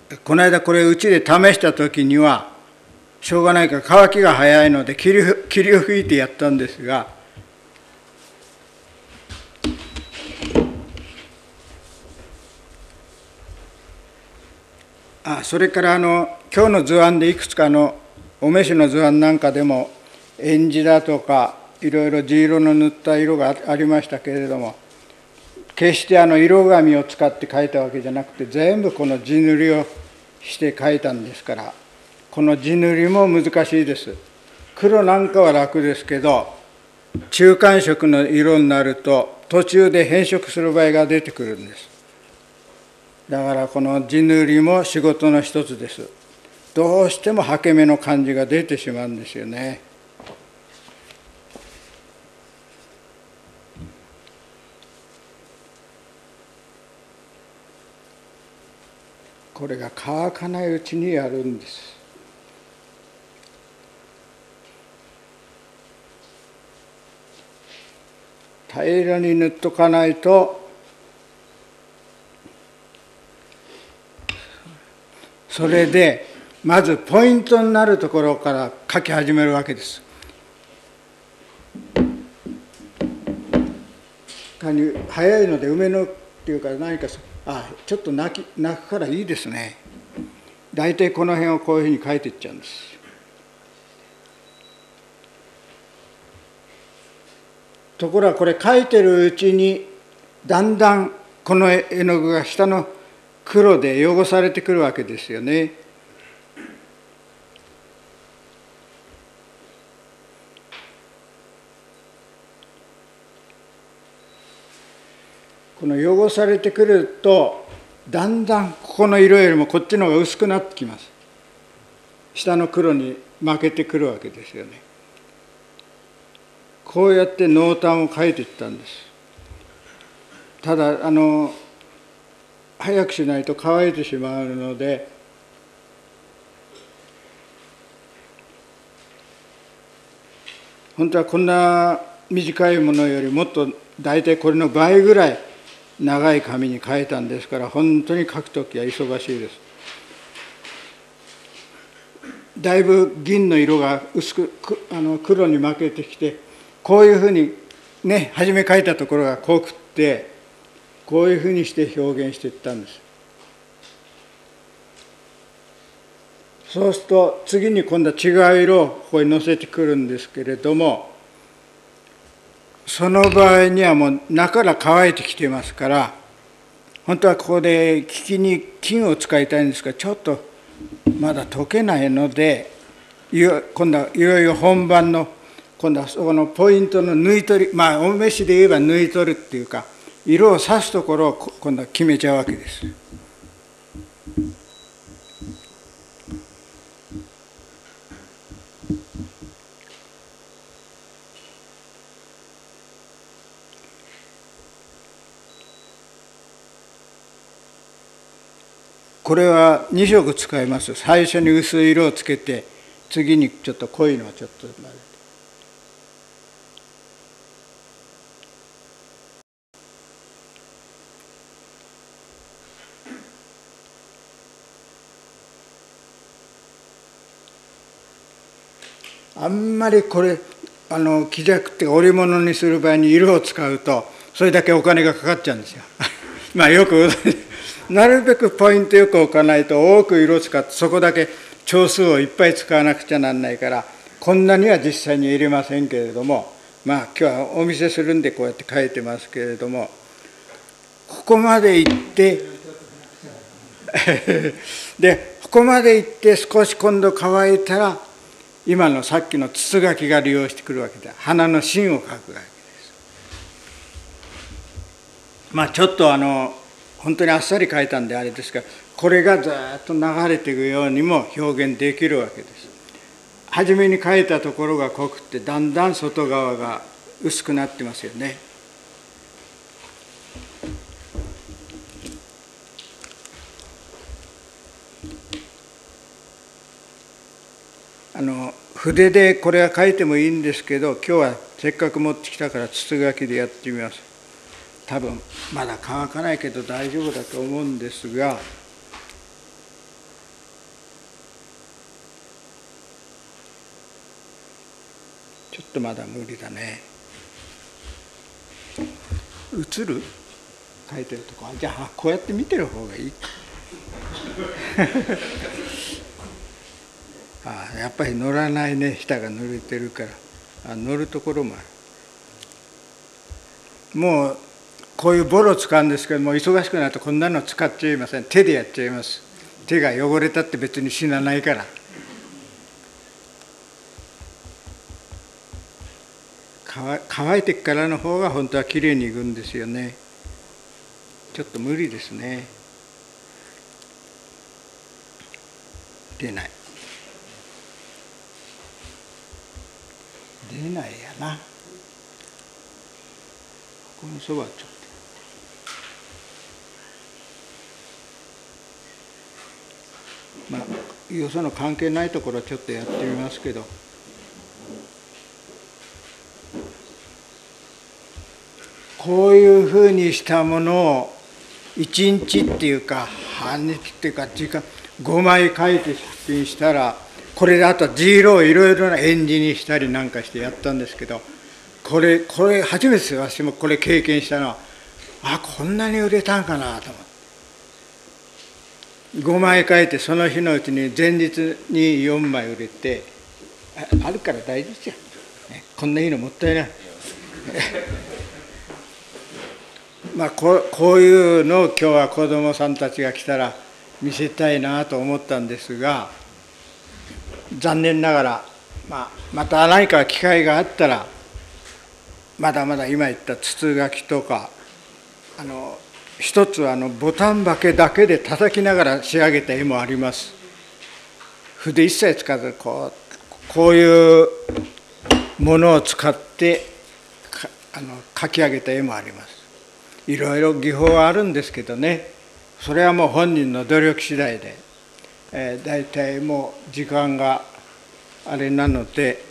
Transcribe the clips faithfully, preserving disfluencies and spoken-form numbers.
この間これうちで試した時にはしょうがないから乾きが早いので霧霧を吹いてやったんですが、あそれからあの今日の図案でいくつかのお召しの図案なんかでもえんじだとかいろいろ地色の塗った色がありましたけれども、決してあの色紙を使って描いたわけじゃなくて全部この地塗りをして描いたんですから、この地塗りも難しいです。黒なんかは楽ですけど、中間色の色になると途中で変色する場合が出てくるんです。だからこの地塗りも仕事の一つです。どうしても刷け目の感じが出てしまうんですよね。これが乾かないうちにやるんです。平らに塗っとかないとそれでまずポイントになるところから描き始めるわけです。早いので梅のっていうか何かあちょっと泣き泣くからいいですね。大体この辺をこういうふうに描いていっちゃうんです。ところがこれ描いてるうちにだんだんこの絵の具が下の黒で汚されてくるわけですよね。この汚されてくるとだんだんここの色よりもこっちの方が薄くなってきます。下の黒に負けてくるわけですよね。こうやって濃淡を描いていったんです。ただあの早くしないと乾いてしまうので、本当はこんな短いものよりもっと大体これの倍ぐらい長い紙に描いたんですから、本当に描くときは忙しいです。だいぶ銀の色が薄くあの黒に負けてきて、こういうふうにね初め描いたところが濃くってこういうふうにして表現していったんです。そうすると次に今度は違う色をここにのせてくるんですけれども、その場合にはもう中から乾いてきてますから、本当はここで聞きに金を使いたいんですがちょっとまだ溶けないので、今度はいよいよ本番の今度はそこのポイントの縫い取り、まあお召しで言えば縫い取るっていうか色を刺すところを今度は決めちゃうわけです。これはに色使います。最初に薄い色をつけて次にちょっと濃いのをちょっと混ぜて。あんまりこれあの木尺って織物にする場合に色を使うとそれだけお金がかかっちゃうんですよ。まあよくなるべくポイントよく置かないと多く色を使ってそこだけ丁数をいっぱい使わなくちゃなんないから、こんなには実際に入れませんけれども、まあ今日はお見せするんでこうやって書いてますけれども、ここまで行ってでここまで行って少し今度乾いたら今のさっきの筒書きが利用してくるわけで、花の芯を描くわけです。まあちょっとあの本当にあっさり描いたんであれですが、これがずっと流れていくようにも表現できるわけです。初めに描いたところが濃くてだんだん外側が薄くなってますよね。あの筆でこれは描いてもいいんですけど、今日はせっかく持ってきたから筒書きでやってみます。多分まだ乾かないけど大丈夫だと思うんですが、 とまだ無理だね。映る書いてるとこ、じゃあこうやって見てる方がいいあ、やっぱり乗らないね、下が濡れてるから。あ、乗るところもある。もうこういうボロ使うんですけども、忙しくなるとこんなの使っちゃいません。手でやっちゃいます。手が汚れたって別に死なないから。乾いてからの方が本当はきれいにいくんですよね。ちょっと無理ですね。出ない出ないやな。このそばちょっと、まあよその関係ないところちょっとやってみますけど、こういうふうにしたものをいちにちっていうか半日っていうか時間ごまい書いて出品したら、これであとジーロをいろいろな演じにしたりなんかしてやったんですけど、これこれ初めてですよ。私もこれ経験したのは、あ、こんなに売れたんかなと思って、ごまい書いてその日のうちに前日によんまい売れて、 あ, あるから大事ですよ、ね、こんないいのもったいないまあこ う, こういうのを今日は子どもさんたちが来たら見せたいなと思ったんですが、残念ながら、まあ、また何か機会があったら、まだまだ今言った筒書きとか、あの一つはあのボタン刷毛だけで叩きながら仕上げた絵もあります。筆一切使わずこうこういうものを使ってあの描き上げた絵もあります。いろいろ技法はあるんですけどね、それはもう本人の努力次第で、えー、大体もう時間があれなので、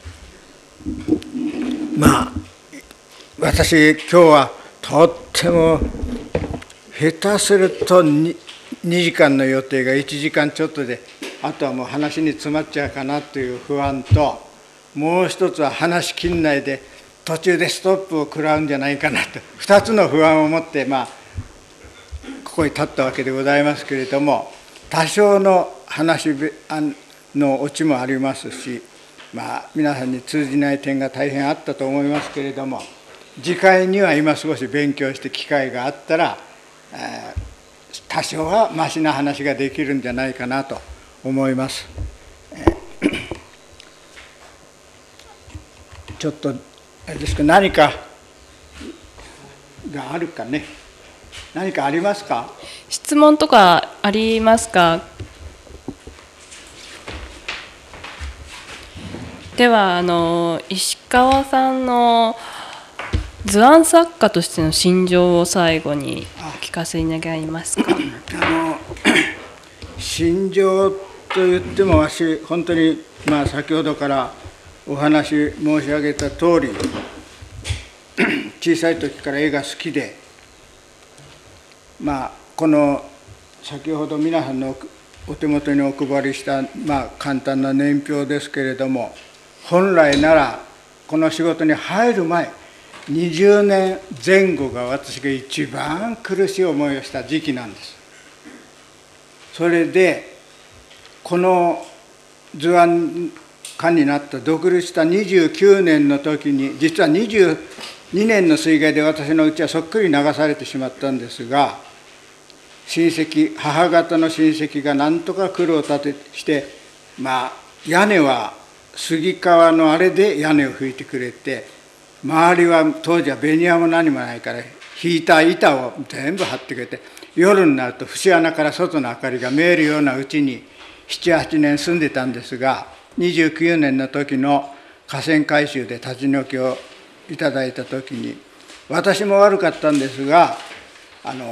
まあ私今日はとっても下手すると 2, にじかんの予定がいちじかんちょっとで、あとはもう話に詰まっちゃうかなという不安と、もう一つは話しきんないで途中でストップを食らうんじゃないかなと、ふたつの不安を持って、まあ、ここに立ったわけでございますけれども、多少の話のオチもありますし、まあ、皆さんに通じない点が大変あったと思いますけれども、次回には今少し勉強して機会があったら、えー、多少はマシな話ができるんじゃないかなと思います。えー、ちょっとあれですか、何かがあるかね。何かありますか？ 質問とかありますか？では、あの石川さんの図案作家としての心情を最後にお聞かせ願いますか？ あの心情といっても、私本当に、まあ、先ほどからお話申し上げた通り、小さい時から絵が好きで、まあ、この先ほど皆さんのお手元にお配りした、まあ、簡単な年表ですけれども、本来ならこの仕事に入る前にじゅうねんぜん後が私が一番苦しい思いをした時期なんです。それでこの図案家になった独立したにじゅうきゅうねんの時に、実はにじゅうにねんの水害で私の家はそっくり流されてしまったんですが、親戚、母方の親戚がなんとか苦労を立てして、まあ屋根は杉皮のあれで屋根を拭いてくれて、周りは当時はベニヤも何もないから引いた板を全部張ってくれて、夜になると節穴から外の明かりが見えるようなうちにななはちねん住んでたんですが、にじゅうきゅうねんの時の河川改修で立ち退きをいただいた時に、私も悪かったんですが、あの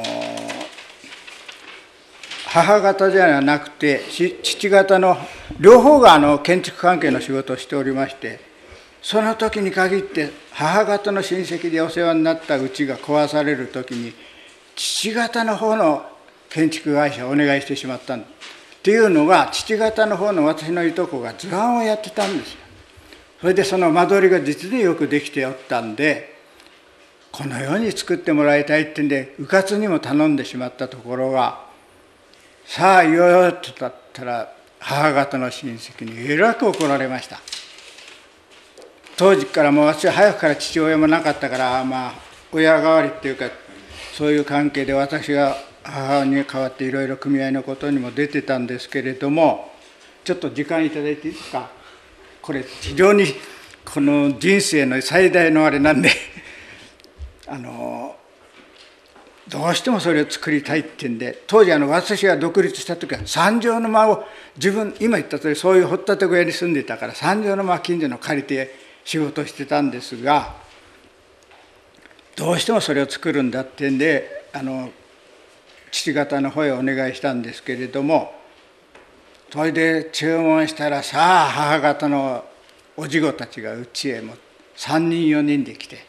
母方じゃなくて父方の両方があの建築関係の仕事をしておりまして、その時に限って母方の親戚でお世話になった家が壊される時に、父方の方の建築会社をお願いしてしまったんです。っていうのが、父方の方の私のいとこが図案をやってたんですよ。 それでその間取りが実によくできておったんで、このように作ってもらいたいってんで、うかつにも頼んでしまったところが、さあいよいよとだったら母方の親戚にえらく怒られました。当時からもう私は早くから父親もなかったから、まあ親代わりっていうかそういう関係で私が母に代わっていろいろ組合のことにも出てたんですけれども、ちょっと時間いただいていいですか。これ非常にこの人生の最大のあれなんであのどうしてもそれを作りたいっていうんで、当時あの私が独立した時は三畳の間を自分今言った通りそういう掘ったて小屋に住んでたから三畳の間近所の借りて仕事してたんですが、どうしてもそれを作るんだっていうんであの父方の方へお願いしたんですけれども、それで注文したらさあ母方のおじごたちがうちへもさんにんよにんで来て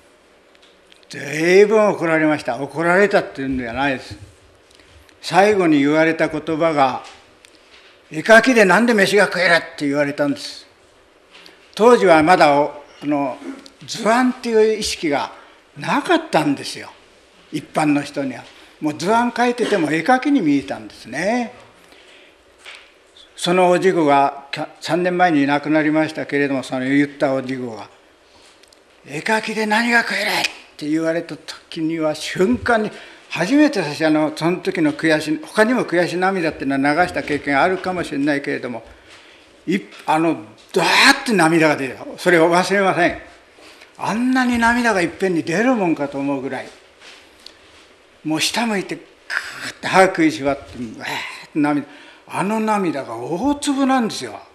随分怒られました。怒られたっていうんではないです。最後に言われた言葉が「絵描きでなんで飯が食える」って言われたんです。当時はまだあの図案っていう意識がなかったんですよ、一般の人には。もう図案描いてても絵描きに見えたんですね。そのおじごがさんねんまえに亡くなりましたけれども、その言ったおじごが「絵描きで何が食える」って言われた時には瞬間に初めて私あのその時の悔し他にも悔し涙っていうのは流した経験があるかもしれないけれども、いあのダーッて涙が出た。それを忘れません。あんなに涙がいっぺんに出るもんかと思うぐらい、もう下向いてクーッて歯食いしばってわーって涙、あの涙が大粒なんですよ。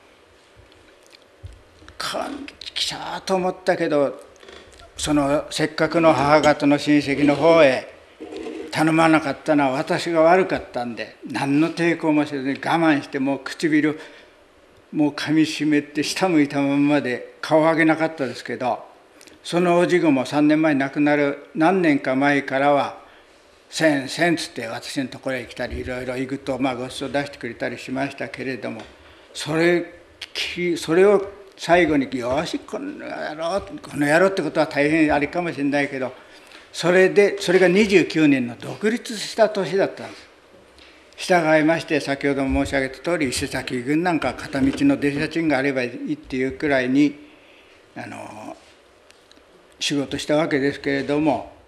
来たと思ったけど、そのせっかくの母方の親戚の方へ頼まなかったのは私が悪かったんで、何の抵抗もせずに我慢して、もう唇もう噛みしめて下向いたままで顔を上げなかったですけど、そのおじごもさんねんまえに亡くなる何年か前からは「せんせん」つって私のところへ来たり、いろいろ行くとまあごちそう出してくれたりしましたけれども、それそれを最後に「よしこの野郎」この野郎ってことは大変あれかもしれないけど、それでそれがにじゅうきゅうねんの独立した年だったんです。従いまして先ほども申し上げた通り、伊勢崎郡なんか片道の電車賃があればいいっていうくらいにあの仕事したわけですけれども、